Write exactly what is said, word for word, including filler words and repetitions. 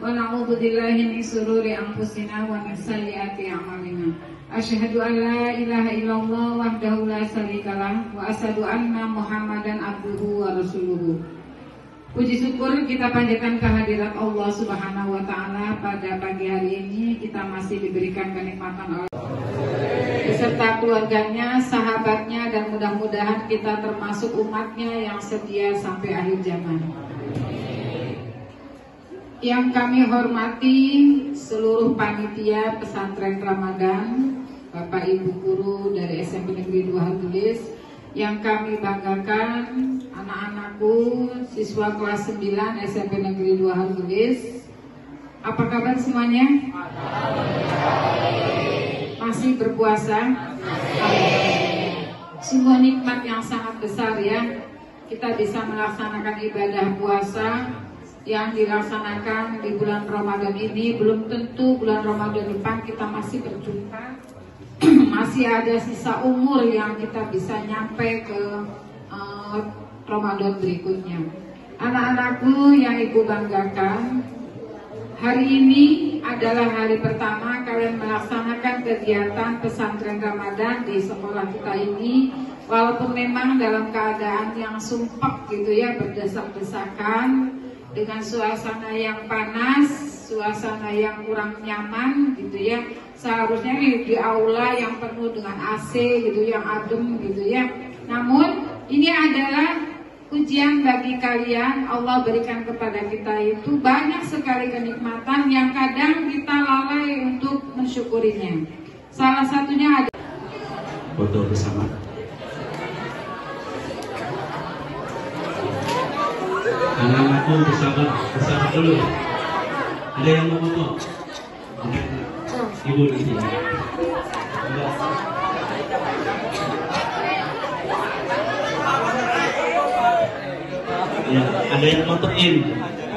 wa na'udzu billahi min shururi anfusina wa min sayyiati a'malina. Asyhadu an la ilaha illallah wahdahu la syarikalah wa asyhadu anna Muhammadan abduhu wa rasuluhu. Puji syukur kita panjatkan kehadirat Allah Subhanahu wa taala pada pagi hari ini. Kita masih diberikan kenikmatan oleh beserta keluarganya, sahabatnya, dan mudah-mudahan kita termasuk umatnya yang setia sampai akhir zaman. Yang kami hormati seluruh panitia pesantren Ramadan, Bapak Ibu guru dari S M P Negeri dua Hartulis, yang kami banggakan anak-anakku siswa kelas sembilan S M P Negeri dua Hartulis. Apa kabar semuanya? Masih berpuasa? Sungguh nikmat yang sangat besar ya. Kita bisa melaksanakan ibadah puasa yang dilaksanakan di bulan Ramadan ini. Belum tentu bulan Ramadan depan kita masih berjumpa. Masih ada sisa umur yang kita bisa nyampe ke uh, Ramadan berikutnya. Anak-anakku yang ibu banggakan, hari ini adalah hari pertama kalian melaksanakan kegiatan pesantren Ramadan di sekolah kita ini. Walaupun memang dalam keadaan yang sumpek gitu ya, berdesak-desakan, dengan suasana yang panas, suasana yang kurang nyaman gitu ya. Seharusnya di, di aula yang penuh dengan A C gitu, yang adem gitu ya. Namun ini adalah ujian bagi kalian. Allah berikan kepada kita itu banyak sekali kenikmatan yang kadang kita lalai untuk mensyukurinya. Salah satunya ada foto bersama. Anak-anakku bersabar, bersabar dulu. Ada yang mau foto? Ibu di sini. Ya, ada yang fotoin.